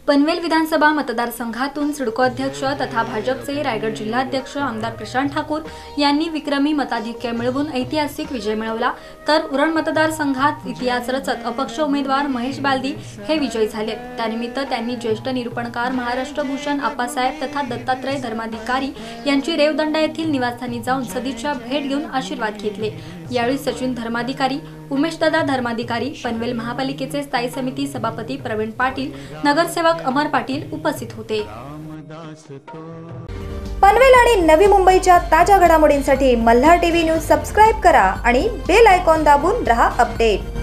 पनवेल विधानसभा मतदारसंघातून सिडको अध्यक्ष तथा भाजपचे रायगड जिल्हाध्यक्ष आमदार प्रशांत ठाकूर यांनी विक्रमी मताधिक्य मिळवून ऐतिहासिक विजय मिळवला, तर उरण मतदारसंघात इतिहास रचत अपक्ष उमेदवार महेश बालदी हे विजयी झाले। त्यानिमित्त त्यांनी ज्येष्ठ निरूपणकार महाराष्ट्र भूषण आप्पासाहेब तथा दत्तात्रय धर्माधिकारी यांची रेवदंडा येथील निवासस्थानी जाऊन सदिच्छा भेट घेऊन आशीर्वाद घेतले। यावेळी सचिन धर्माधिकारी, उमेशदादा धर्माधिकारी, पनवेल महापालिकेचे स्थायी समिती सभापती प्रवीण पाटील, नगरसेवक अमर पाटील उपस्थित होते। पनवेल आणि नवी मुंबईच्या ताज्या घडामोडींसाठी मल्हार टीव्ही न्यूज सबस्क्राइब करा आणि बेल आयकॉन दाबून रहा अपडेट।